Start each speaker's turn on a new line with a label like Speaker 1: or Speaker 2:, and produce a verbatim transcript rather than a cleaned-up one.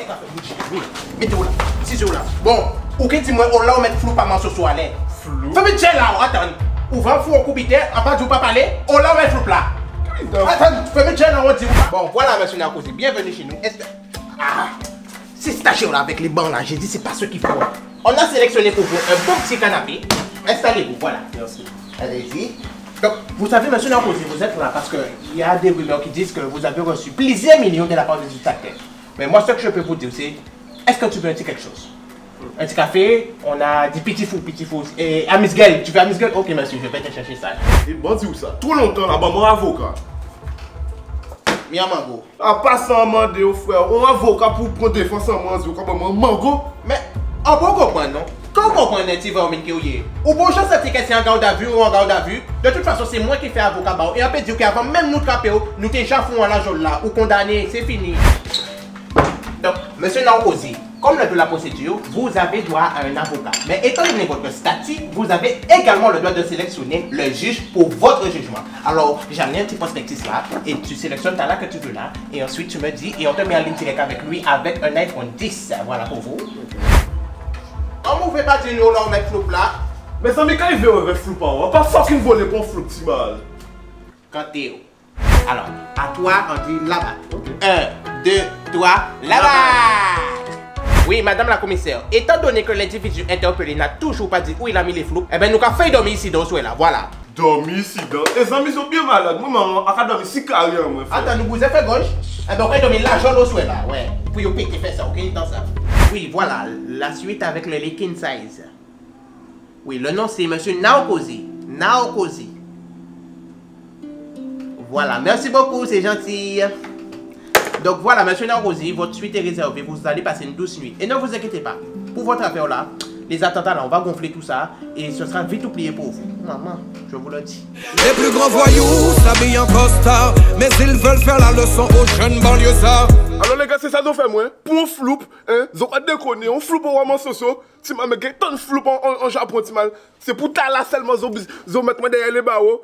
Speaker 1: Oui, mettez-vous là. Si c'est là. Bon, ou que dis-moi, on l'a mettre flou pas mal ce soir là. Flou? Fais-moi tiens là, attends. Ouvrant fou au coupité, en pas du pas parler, on l'a mettre flou là. Attends, fais-moi tiens là, on dit. Bon, voilà, monsieur Narkozy, bienvenue chez nous. Ah, ces stagiaires là avec les bancs là, j'ai dit, c'est pas ce qu'il faut. On a sélectionné pour vous un bon petit canapé. Installez-vous, voilà. Merci. Allez-y. Donc, vous savez, monsieur Narkozy, vous êtes là parce qu'il y a des rumeurs qui disent que vous avez reçu plusieurs millions de la part du dictateur. Mais moi, ce que je peux vous dire, c'est est-ce que tu veux un petit quelque chose? Un petit café, on a des petits fous, petits fous. Et à Miss Gueule, tu veux à Miss Gueule? Ok, monsieur, je vais te chercher ça.
Speaker 2: Et bon, dis où ça? Tout longtemps là-bas, mon avocat.
Speaker 1: Mi mango.
Speaker 2: Ah, pas sans demander au frère. Un avocat pour prendre défense en mango, comme un mango.
Speaker 1: Mais, on peut comprendre, non? Quand on comprend un petit vermine qui est ou bon chance à dire que c'est en garde à vue ou en garde à vue, de toute façon, c'est moi qui fais avocat. Et on peut dire qu'avant même nous trapper, nous déjà font la journée là, ou condamné, c'est fini. Donc, monsieur Narkozy, comme le de la procédure, vous avez droit à un avocat. Mais étant donné votre statut, vous avez également le droit de sélectionner le juge pour votre jugement. Alors, j'ai amené un petit prospectus là, et tu sélectionnes ta là que tu veux là, et ensuite tu me dis, et on te met en ligne directe avec lui avec un iPhone dix. Voilà pour vous. On ne fait pas dire nous, on met flou là.
Speaker 2: Mais ça, mais quand il veut avec flou, on va pas fucking voler pour flou, petit mal.
Speaker 1: Quand t'es où? Alors, à toi, on dit là-bas. Okay. Un, deux, trois, là-bas. Oui, madame la commissaire, étant donné que l'individu interpellé n'a toujours pas dit où il a mis les flous, eh bien, nous avons fait dormir ici dans ce là, voilà.
Speaker 2: Dormir ici dans? Les amis sont bien malades. Moi, je vais dormir ici carrément, mon frère.
Speaker 1: Attends, nous vous avez fait gauche? Eh bien, on va dormir l'argent dans ce là, ouais. Pour vous péter, faire ça, ok? Dans ça. Oui, voilà, la suite avec le lit king size. Oui, le nom c'est monsieur Narkozy. Narkozy. Voilà, merci beaucoup, c'est gentil. Donc voilà, monsieur Narkozy, votre suite est réservée. Vous allez passer une douce nuit. Et ne vous inquiétez pas, pour votre affaire là, les attentats là, on va gonfler tout ça et ce sera vite oublié pour vous. Maman, je vous le dis.
Speaker 3: Les plus grands voyous s'habillent en costard, mais ils veulent faire la leçon aux jeunes banlieusards.
Speaker 2: Alors les gars, c'est ça qu'on fait moi. Pour un floup, hein, ils ont pas déconné, on floupe au roman soso. Tu m'as mis tant de floup en, en, en Japon, tu m'as. C'est pour ta là seulement, ils ont mis moi derrière les barreaux.